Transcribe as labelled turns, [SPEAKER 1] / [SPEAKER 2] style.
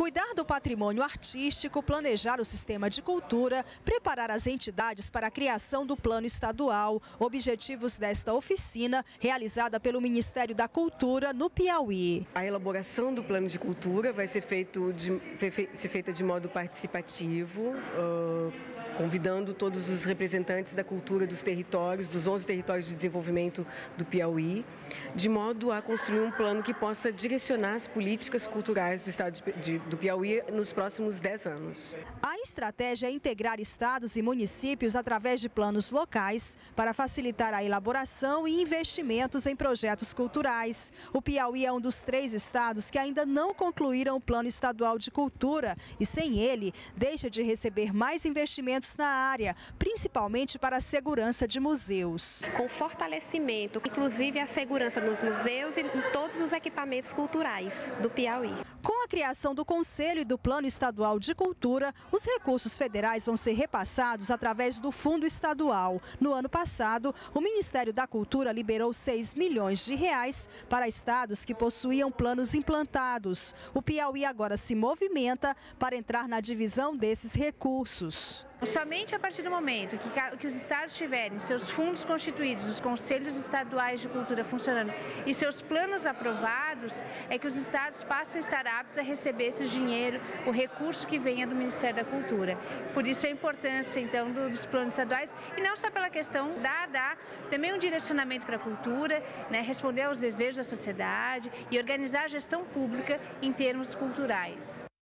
[SPEAKER 1] Cuidar do patrimônio artístico, planejar o sistema de cultura, preparar as entidades para a criação do plano estadual. Objetivos desta oficina, realizada pelo Ministério da Cultura no Piauí.
[SPEAKER 2] A elaboração do plano de cultura vai ser feita de modo participativo, convidando todos os representantes da cultura dos territórios, dos 11 territórios de desenvolvimento do Piauí, de modo a construir um plano que possa direcionar as políticas culturais do estado do Piauí nos próximos 10 anos.
[SPEAKER 1] A estratégia é integrar estados e municípios através de planos locais para facilitar a elaboração e investimentos em projetos culturais. O Piauí é um dos 3 estados que ainda não concluíram o Plano Estadual de Cultura e, sem ele, deixa de receber mais investimentos na área, principalmente para a segurança de museus.
[SPEAKER 3] Com fortalecimento, inclusive a segurança nos museus e em todos os equipamentos culturais do Piauí.
[SPEAKER 1] Com a criação do Conselho e do Plano Estadual de Cultura, os recursos federais vão ser repassados através do Fundo Estadual. No ano passado, o Ministério da Cultura liberou 6 milhões de reais para estados que possuíam planos implantados. O Piauí agora se movimenta para entrar na divisão desses recursos.
[SPEAKER 4] Somente a partir do momento que os estados tiverem seus fundos constituídos, os conselhos estaduais de cultura funcionando e seus planos aprovados, é que os estados passam a estar aptos a receber esse dinheiro, o recurso que venha do Ministério da Cultura. Por isso a importância, então, dos planos estaduais, e não só pela questão dar também um direcionamento para a cultura, né, responder aos desejos da sociedade e organizar a gestão pública em termos culturais.